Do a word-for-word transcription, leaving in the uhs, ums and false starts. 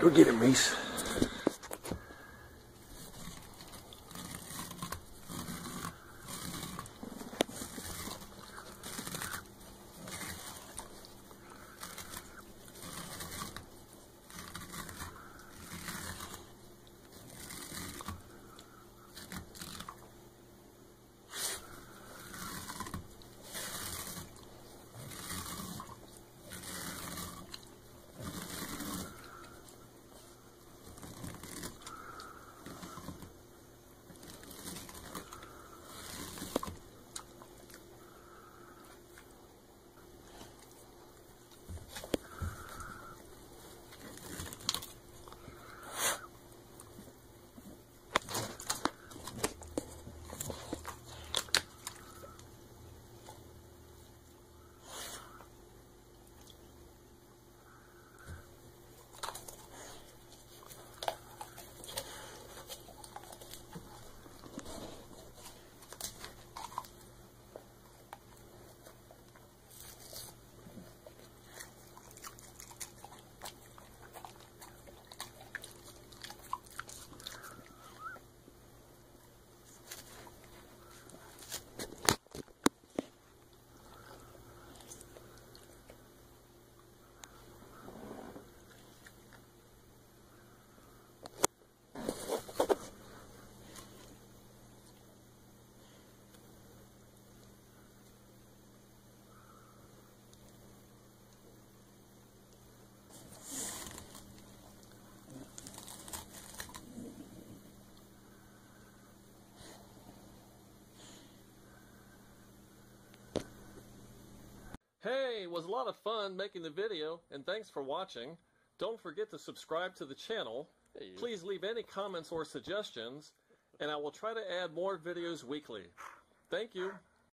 Go get him, Reese. Hey, it was a lot of fun making the video, and thanks for watching. Don't forget to subscribe to the channel. Hey, please leave any comments or suggestions, and I will try to add more videos weekly. Thank you.